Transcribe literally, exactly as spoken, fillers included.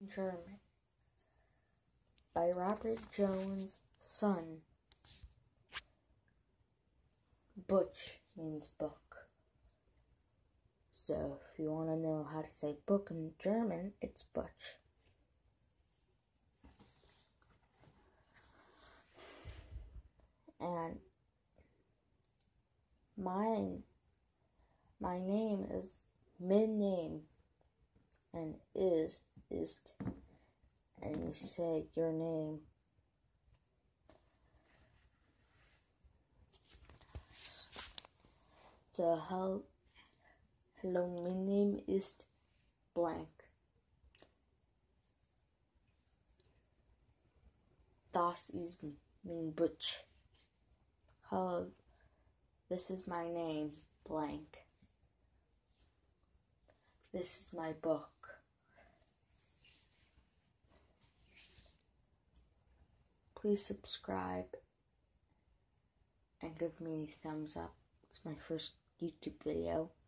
German by Robert Jones' son. Butch means book. So if you want to know how to say book in German, it's Butch. And mine, my name is mid-name, and is, is, and you say your name. So, hello, my name is blank. Das ist mein Butch. Hello, this is my name, blank. This is my book. Please subscribe and give me a thumbs up. It's my first YouTube video.